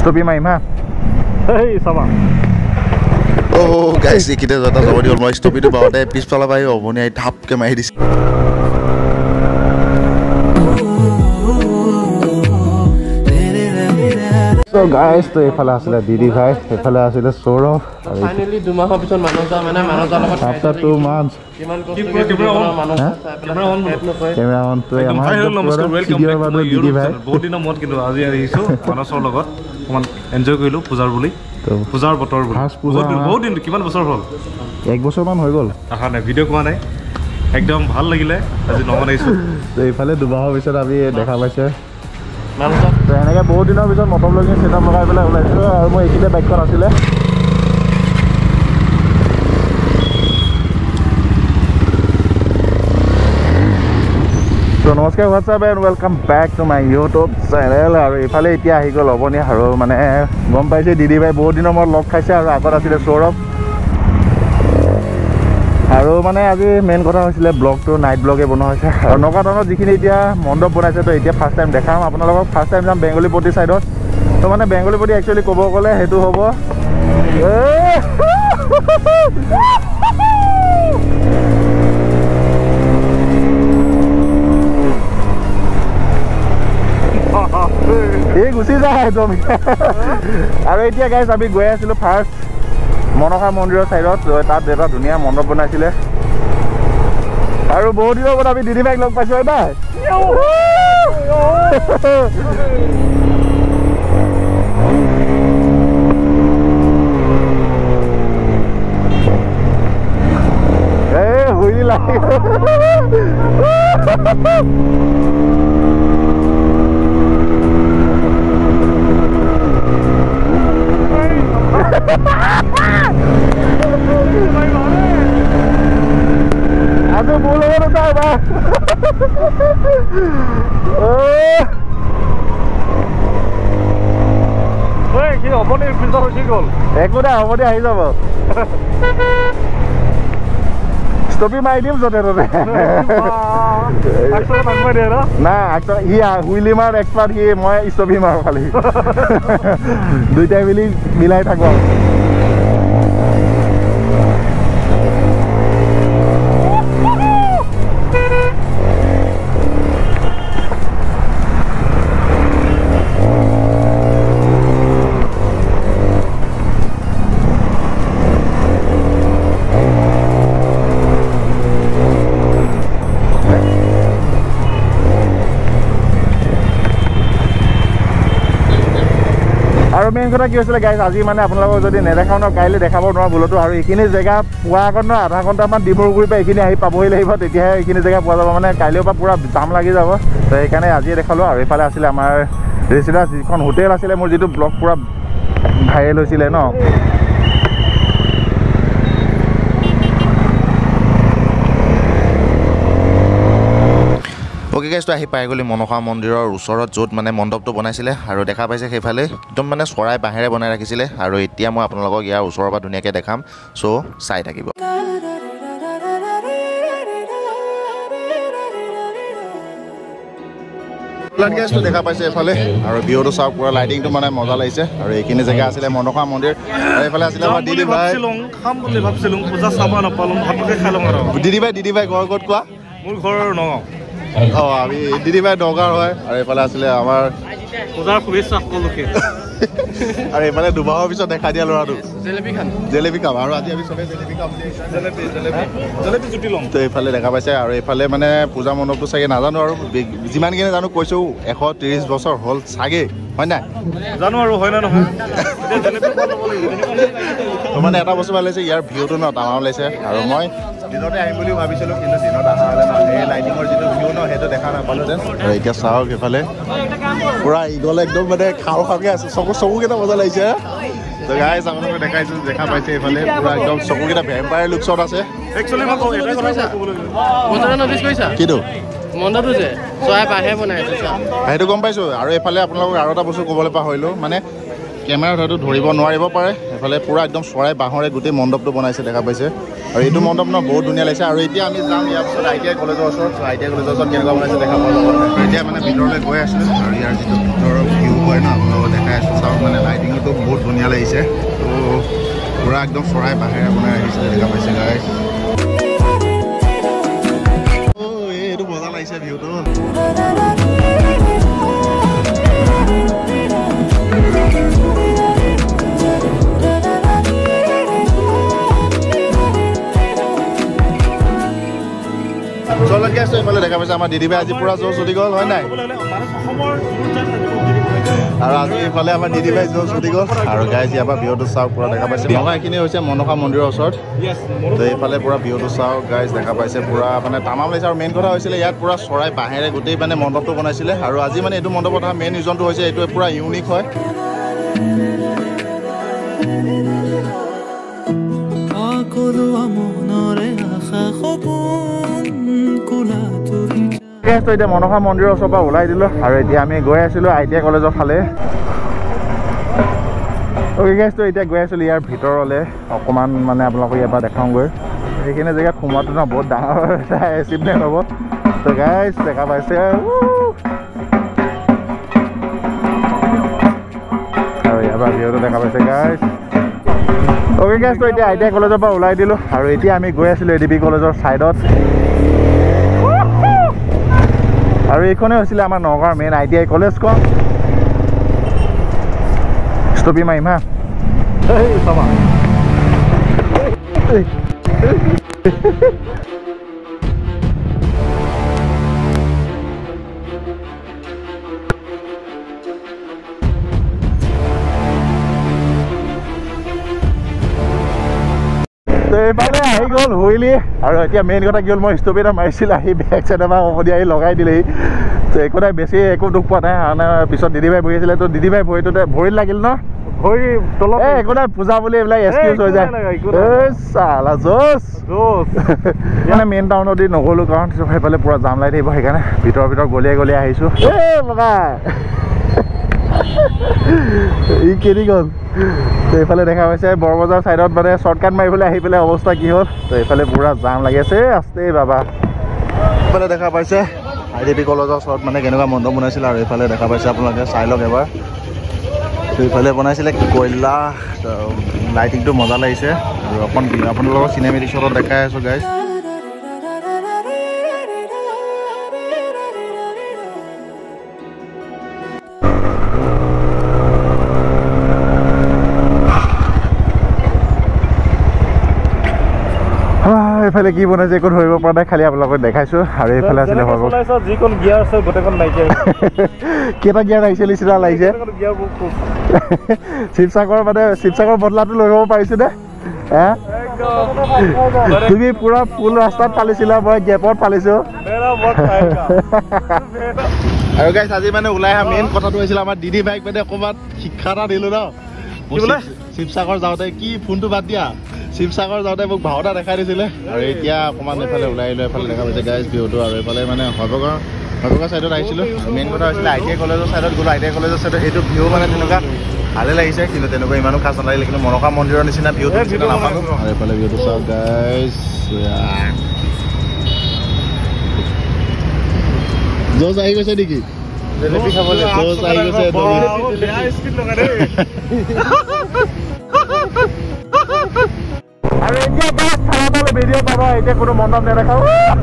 Stoppi maim ha. Hey, sama. Oh guys, kita jata jawadi ol moi stoppi tu baote pispala bai oboni ai thap ke mai dis. So guys, to efala asile Didi bhai, efala asile Saurav. Finally, 2 মাহৰ পিছত মানুহজন মানে মানুহজন লগত After 2 months. কিমান কষ্ট Camera on to আমাৰ নমস্কাৰ welcome back to Didi bhai বহুত দিনৰ মত কিন্তু আজি আহিছো মানসৰ লগত অকমান এনজয় কৰিলো পূজাৰ বুলি পূজাৰ বতৰ বুলি বহুত দিন কিমান বছৰ হ'ল 1 বছৰ মান হৈ গ'ল আহা নাই ভিডিঅ' কোৱা নাই একদম ভাল লাগিলে আজি নমনাইছো তো এইফালে দুবাহৰ পিছত আমি দেখা পাইছে তো এনেকৈ বহুত দিনৰ পিছত মটৰ লগিং সেটআপ লগাই পেলাই ওলাইছো আৰু মই এইখিনিতে বাইকখন আছিলে So নমস্কাৰ what's up and welcome back to my YouTube channel আৰু এইফালে এতিয়া আহি গ'ল অৱনী আৰু মানে গম পাইছে দিদি ভাই বহুত দিনৰ মূৰত লগ খাইছে আৰু আগত আছিলে সৌৰভ আৰু মানে আজি মেইন কথা হৈছিলে ব্লগটো নাইট ব্লগে বনোৱা হৈছে আৰু নগাঁৱত যিখিনি এতিয়া মণ্ডপ বনাইছে তো এতিয়া ফাৰ্ষ্ট টাইম দেখাম আপোনালোকক ফাৰ্ষ্ট টাইম যাম বেংগলীপট্টি ছাইডত তো মানে বেংগলীপট্টি একচুৱেলি ক'ব গ'লে সেইটো হ'ব এই গুচি যায় একদম আৰু এতিয়া গাইজ আমি গৈ আছিলোঁ ফাৰ্ষ্ট মনসা মন্দিৰৰ ছাইডত তাত এটা ধুনীয়া মণ্ডপ বনাইছিলে আৰু বহুত দিনৰ পৰা আমি দিদি বাইক লগ পাইছোঁ এবাৰ এই হুইলি লাগে Aku bulu mana tahu bah. Woi, kita apa nih pintar sikol? Aku dah, apa dia aja bah. Stoppi main dia sudah tu. Aktor nama dia lah. Nah, aktor iya, Willy mar expert he, moi stoppi mar kali. Dua time Willy milai thakwa. আৰু main কথা কি হৈছিলে guys আজি মানে আপোনালোকক যদি নেদেখাওঁ ন কাইলৈ দেখাব নোৱাৰোঁ ভুলতো আৰু এইখিনি জেগা পোৱা আগত ন আধা ঘণ্টামান ডিব্ৰুগড়িৰ পৰা এইখিনি আহি পাবহি লাগিব তেতিয়াহে এইখিনি জেগা পোৱা যাব মানে কাইলৈৰ পৰা পূৰা জাম লাগি যাব তো সেইকাৰণে আজিয়ে দেখালোঁ আৰু এইফালে আছিলে আমাৰ ৰেচিডেঞ্চ যিখন হোটেল আছিলে মোৰ যিটো ব্লগ পূৰা ভাইৰেল হৈছিলে ন ওকে গাইজ তো আহি পাই গ'লি মনসা মন্দিৰৰ ওচৰত য'ত মানে মণ্ডপটো বনাইছিলে আৰু দেখা পাইছে সেইফালে একদম মানে চৰাই বাঁহেৰে বনাই ৰাখিছিলে আৰু এতিয়া মই আপোনালোকক ইয়াৰ ওচৰৰ পৰা ধুনীয়াকৈ দেখাম চ' চাই থাকিব গেছটো দেখা পাইছে এইফালে আৰু ভিউটো চাওক পুৰা লাইটিংটো মানে মজা লাগিছে আৰু এইখিনি জেগা আছিলে মনসা মন্দিৰ আৰু এইফালে আছিলে আমাৰ দিদি ভাই খাম বুলি ভাবছিলো পূজা চাব নাপালোঁ ভাতকে খাই লওঁ আৰু দিদি ভাই ঘৰ ক'ত কোৱা মোৰ ঘৰ নগাঁও আমি দিদি ভাই নগাঁৱৰ হয় আৰু এইফালে আছিলে আমাৰ পূজাৰ শুভেচ্ছা সকলোকে আৰু এইফালে দুমাহৰ পিছত দেখা দিয়া ল'ৰাটো জেলেপি খাম আৰু আজি আমি চবে জেলেপি খাম জেলেপি জুতি ল'ম তো এইফালে দেখা পাইছে আৰু এইফালে মানে পূজা মণ্ডপটো চাগে নাজানো আৰু যিমানখিনি জানো কৈছোঁ 130 বছৰ হ'ল চাগে হয় নাই জানো আৰু হয় না নহয় মানে এটা বস্তু ভাল লাগিছে ইয়াৰ ভিউটো ন ডাঙৰ লাগিছে আৰু মই দিনতে আহিম বুলি ভাবিছিলোঁ কিন্তু দিনত অহা হ'লে ন এই লাইটিঙৰ যিটো ভিউ ন সেইটো দেখা নাপালোঁহেঁতেন আৰু এতিয়া চাওক এইফালে পুৰা ইগলে একদম মানে খাওঁ খাওঁকৈ আছে চকুকেইটা মজা লাগিছে তো গাইজ আপোনালোকে দেখা পাইছে এইফালে পুৰা একদম চকুকেইটা ভেম্পায়াৰ লুকছত আছে কিটো মণ্ডপটো যে চৰাই বাঁহে বনাই সেইটো গম পাইছোঁ আৰু এইফালে আপোনালোকক আৰু এটা বস্তু ক'বলৈ পাহৰিলোঁ মানে কেমেৰাত হয়তো ধৰিব নোৱাৰিব পাৰে এইফালে পুৰা একদম চৰাই বাঁহৰে গোটেই মণ্ডপটো বনাইছে দেখা পাইছে আৰু এইটো মণ্ডপ ন বহুত ধুনীয়া লাগিছে আৰু এতিয়া আমি যাম ইয়াৰ পিছত ITI কলেজৰ ওচৰত ITI কলেজৰ ওচৰত কেনেকুৱা বনাইছে দেখা পোৱা যাব এতিয়া মানে ভিতৰলৈ গৈ আছিলোঁ আৰু ইয়াৰ যিটো ভিতৰৰ ভিউ হয় ন আপোনালোকক দেখাই আছোঁ চাওক মানে লাইটিং পুৰা একদম চৰাই বাহিৰে বনাই আহিছিলে দেখা পাইছে গাইজ এইটো মজা লাগিছে ভিউটো এইফালে দেখা পাইছে আমাৰ দিদিবাই আজি পুৰা জোৰ চুটি গ'ল হয় নাই আৰু আজি এইফালে আমাৰ দিদিবাই জোৰ চুটি গ'ল আৰু গাইজ ইয়াৰ পৰা ভিউটো চাওক পুৰা দেখা পাইছে নগা এইখিনি হৈছে মনসা মন্দিৰৰ ওচৰত তো এইফালে পুৰা ভিউটো চাওক গাইজ দেখা পাইছে পুৰা মানে তামাম লাগিছে আৰু মেইন কথা হৈছিলে ইয়াত পুৰা চৰাই বাঁহেৰে গোটেই মানে মণ্ডপটো বনাইছিলে আৰু আজি মানে এইটো মণ্ডপত মেইন ৰিজনটো হৈছে এইটো পুৰা ইউনিক হয় এতিয়া মনসা মন্দিৰৰ ওচৰৰ পৰা ওলাই দিলোঁ আৰু এতিয়া আমি গৈ আছিলোঁ ITI কলেজৰ ফালে অ'কে গাইজ এতিয়া গৈ আছিলোঁ ইয়াৰ ভিতৰলৈ অকণমান মানে আপোনালোকক ইয়াৰ পৰা দেখাওঁগৈ সেইখিনি জেগাত সোমোৱাটো ন বহুত ডাঙৰ এটা এচিভমেণ্ট হ'ব তো গাইজ দেখা পাইছে আৰু ইয়াৰ পৰা ভিউটো দেখা পাইছে গাইজ অ'কে গাইজ এতিয়া ITI কলেজৰ পৰা ওলাই দিলোঁ আৰু এতিয়া আমি গৈ আছিলোঁ ADB কলেজৰ ছাইডত আৰু এইখনে হৈছিলে আমাৰ নগাঁৱৰ মেইন ITI কলেজখন ষ্টপি মাৰিম হা তো এইফালে আহি গ'ল হুইলি আৰু এতিয়া মেইন কথা কি হ'ল মই ষ্টপ এটা মাৰিছিলোঁ আহি বেক চাইডৰ পৰা অকণি আহি লগাই দিলেহি তো একো নাই বেছি একো দুখ পোৱা নাই কাৰণে পিছত দিদিবাই বহি আছিলে তো দিদিবাই ভৰিটোতে ভৰিত লাগিল ন ভৰি তলত একো নাই পূজা বুলি এইবিলাক এক্সকিউজ হৈ যায় চালা জোচ মানে মেইন টাউনত নগ'লোঁ কাৰণ সেইফালে পূৰা জাম লাগি থাকিব সেইকাৰণে ভিতৰ গলিয়াই গলিয়াই আহিছোঁ বাবা ই কেনি গ'ল তো এইফালে দেখা পাইছে বৰবজাৰ ছাইডত মানে শ্বৰ্টকাট মাৰিবলৈ আহি পেলাই অৱস্থা কি হ'ল তো এইফালে পুৰা জাম লাগি আছে আছেই বাবা এইফালে দেখা পাইছে IDB কলেজৰ ওচৰত মানে কেনেকুৱা মণ্ডপ বনাইছিলে আৰু এইফালে দেখা পাইছে আপোনালোকে চাই লওক এবাৰ তো এইফালে বনাইছিলে কয়লা লাইটিংটো মজা লাগিছে আৰু আপোনালোকৰ চিনেমেটিক শ্বটত দেখাই আছোঁ গাইজ এইফালে কি বনাইছে একো ধৰিব পৰা নাই খালি আপোনালোকক দেখাইছোঁ আৰু এইফালে আছিলে যিখন গিয়াৰ আছে গোটেইখন নাইকিয়া কেইটা গিয়াৰ আহিছে নিচিনা লাগিছে শিৱসাগৰ বদলাটো লৈ যাব পাৰিছোঁ নে তুমি পুৰা ফুল ৰাস্তাত পালিছিলা মই গেপত পালিছোঁ আৰু গাইজ আজি মানে ওলাই অহা মেইন কথাটো হৈছিলে আমাৰ দিদি বাইক মানে অকণমান শিক্ষা এটা দিলোঁ ন শিৱসাগৰ যাওঁতে কি ফোনটো বাদ দিয়া শিৱসাগৰ যাওঁতে মোক ভাওনা দেখাই দিছিলে আৰু এতিয়া অকণমান এইফালে ওলাই আহিলোঁ এইফালে দেখা পাইছে গাইজ ভিউটো আৰু এইফালে মানে শৈৱগাঁও ছাইডত আহিছিলোঁ আৰু মেইন কথা হৈছিলে ITI কলেজৰ ছাইডত গ'লোঁ ITI কলেজৰ ছাইডত সেইটো ভিউ মানে তেনেকুৱা ভালে লাগিছে কিন্তু তেনেকুৱা ইমানো খাছ নালাগিলে কিন্তু মনসা মন্দিৰৰ নিচিনা ভিউটো নাপালোঁ আৰু এইফালে ভিউটো চাওক গাইজ জজ আহি গৈছে নেকি জজ আহি গৈছে আৰু এতিয়া বাছ চালাবলৈ ভিডিঅ' পাব এতিয়া কোনো মণ্ডপ নেদেখাওঁ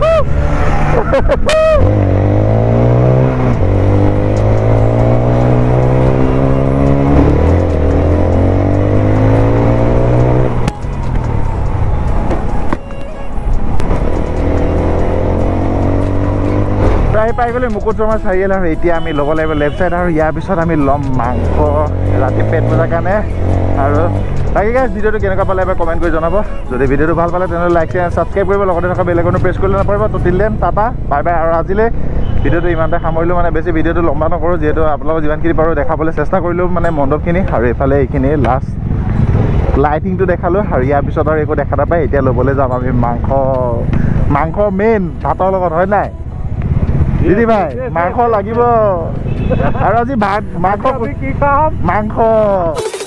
প্ৰায় পাই গ'লে মুকুট শৰ্মা চাৰিআলি আৰু এতিয়া আমি ল'ব লাগিব লেফ্ট ছাইড আৰু ইয়াৰ পিছত আমি ল'ম মাংস ৰাতি পেট পূজাৰ কাৰণে আৰু বাকী গাইজ ভিডিঅ'টো কেনেকুৱা পালে এবাৰ কমেণ্ট কৰি জনাব যদি ভিডিঅ'টো ভাল পালে তেনেহ'লে লাইক শ্বেয়াৰ ছাবস্ক্ৰাইব কৰিব লগতে থকা বেল আইকনটো প্ৰেছ কৰিবলৈ নাপাৰিব তো till then tata bye bye আৰু আজিলৈ ভিডিঅ'টো ইমানতে সামৰিলোঁ মানে বেছি ভিডিঅ'টো লম্বা নকৰোঁ যিহেতু আপোনালোকক যিমানখিনি পাৰোঁ দেখাবলৈ চেষ্টা কৰিলোঁ মানে মণ্ডপখিনি আৰু এইফালে এইখিনি লাষ্ট লাইটিংটো দেখালোঁ আৰু ইয়াৰ পিছত আৰু একো দেখা নাপায় এতিয়া ল'বলৈ যাম আমি মাংস মেইন ভাতৰ লগত হয় নাই দিদি ভাই মাংস লাগিব আৰু আজি ভাত মাংস